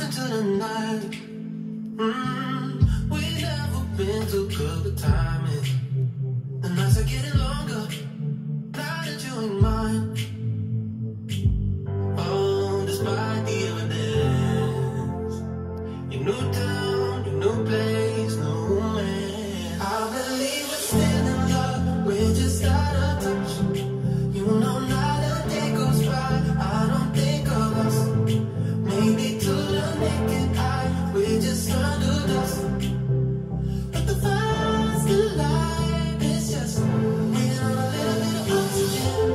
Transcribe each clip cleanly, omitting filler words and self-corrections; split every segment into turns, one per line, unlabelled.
into the night. We never been too good with timing. The nights are getting longer, now that you ain't mine. Oh, despite the evidence, your new town, your new place, new man. I believe we're still in love, we're just out of touch. You know, not a day goes by, I don't think of us. Maybe to the naked eye, we're just under dust. But the fire's still alive, it's just waiting on a little bit of oxygen.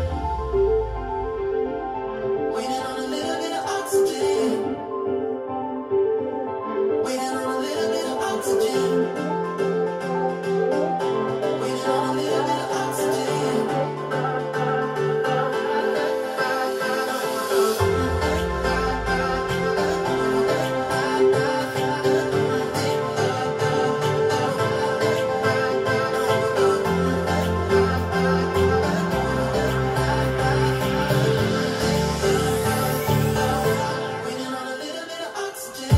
Waiting on a little bit of oxygen. Waiting on a little bit of oxygen. Waiting on a little bit of oxygen. Waiting on a little bit of oxygen.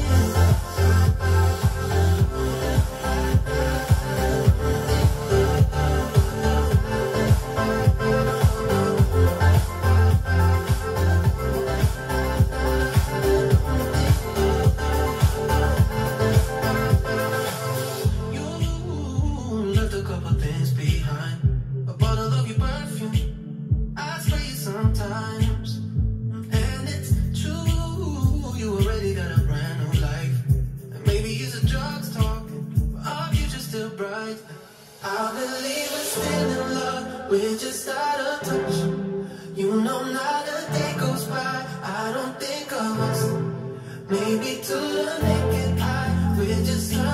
You left a couple things behind. A bottle of your perfume, I spray you sometimes. And it's true, you already got a brand new life. And maybe it's the drugs talking, but our future's still bright. I believe we're still in love, we're just out of touch. You know, not a day goes by, I don't think of us. Maybe to the naked eye, we're just